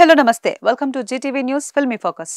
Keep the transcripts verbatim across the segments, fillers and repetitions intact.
Hello, Namaste. Welcome to G T V News Filmy Focus.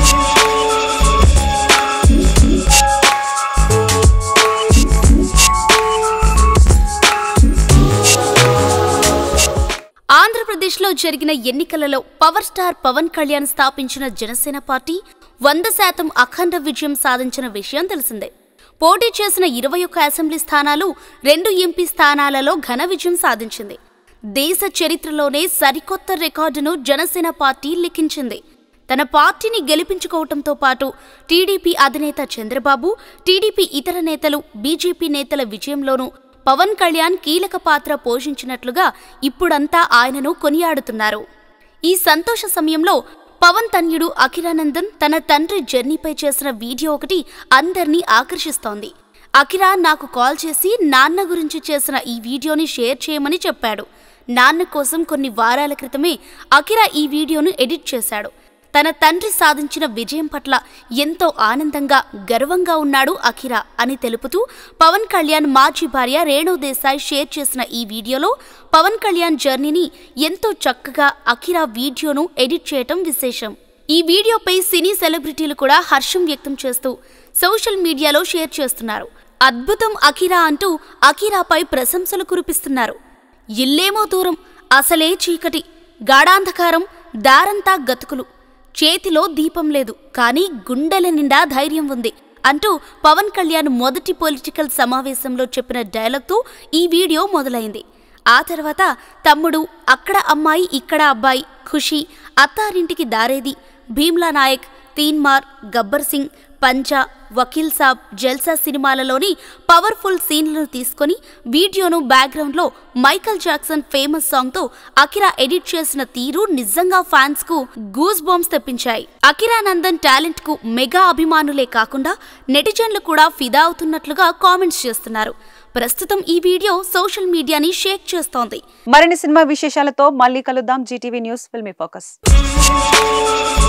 ఆంధ్రప్రదేశ్లో జరిగిన ఎన్నికలలో power star Pawan Kalyan స్థాపించిన జనసేన పార్టీ వంద శాతం అఖండ విజయం సాధించిన విషయం తెలిసిందే. పోటీ చేసిన ఇరవై ఒక్క అసెంబ్లీ స్థానాలు, రెండు ఎంపీ స్థానాలలో ఘన విజయం సాధించింది. దేశ చరిత్రలోనే సరికొత్త రికార్డును జనసేన పార్టీ లిఖించింది. తన పార్టీని గెలిపించుకోవడంతో పాటు టీడీపీ అధినేత చంద్రబాబు, టీడీపీ ఇతర నేతలు, బీజేపీ నేతల విజయంలోనూ పవన్ కళ్యాణ్ కీలక పాత్ర పోషించినట్లుగా ఇప్పుడంతా ఆయనను కొనియాడుతున్నారు. ఈ సంతోష సమయంలో పవన్ తన్యుడు అఖిరానందన్ తన తండ్రి జర్నీపై చేసిన వీడియో ఒకటి అందర్నీ ఆకర్షిస్తోంది. అఖిరా నాకు కాల్ చేసి నాన్న గురించి చేసిన ఈ వీడియోని షేర్ చేయమని చెప్పాడు. నాన్న కోసం కొన్ని వారాల క్రితమే అఖిరా ఈ వీడియోను ఎడిట్ చేశాడు. తన తండ్రి సాధించిన విజయం పట్ల ఎంతో ఆనందంగా, గర్వంగా ఉన్నాడు అఖిరా అని తెలుపుతూ పవన్ కళ్యాణ్ మాజీ భార్య రేణు దేశాయ్ షేర్ చేసిన ఈ వీడియోలో పవన్ కళ్యాణ్ జర్నీని ఎంతో చక్కగా అఖిరా వీడియోను ఎడిట్ చేయటం విశేషం. ఈ వీడియోపై సినీ సెలబ్రిటీలు కూడా హర్షం వ్యక్తం చేస్తూ సోషల్ మీడియాలో షేర్ చేస్తున్నారు. అద్భుతం అఖిరా అంటూ అఖిరాపై ప్రశంసలు కురిపిస్తున్నారు. ఇల్లేమో దూరం, అసలే చీకటి, గాఢాంధకారం, దారంతా గతుకులు, చేతిలో దీపం లేదు, కానీ గుండెల నిండా ధైర్యం ఉంది అంటూ పవన్ కళ్యాణ్ మొదటి పొలిటికల్ సమావేశంలో చెప్పిన డైలాగ్తో ఈ వీడియో మొదలైంది. ఆ తర్వాత తమ్ముడు, అక్కడ అమ్మాయి ఇక్కడ అబ్బాయి, ఖుషి, అత్తారింటికి దారేది, భీమ్లా నాయక్, తీన్మార్, గబ్బర్ సింగ్, పంజా, వకీల్ సాబ్, జల్సా సినిమాలలోని పవర్ఫుల్ సీన్లను తీసుకొని వీడియోను బ్యాక్గ్రౌండ్లో మైకల్ జాక్సన్ ఫేమస్ సాంగ్తో అఖిరా ఎడిట్ చేసిన తీరు నిజంగా ఫ్యాన్స్ కు గూస్ బాంబ్స్ తెప్పించాయి. అఖిరానందన్ టాలెంట్ కు మెగా అభిమానులే కాకుండా నెటిజన్లు కూడా ఫిదా అవుతున్నట్లుగా కామెంట్స్ చేస్తున్నారు. ప్రస్తుతం ఈ వీడియో సోషల్ మీడియాని షేక్ చేస్తోంది. మరిన్ని సినిమా విశేషాలతో మళ్ళీ కలుద్దాం. GTV news filmy focus.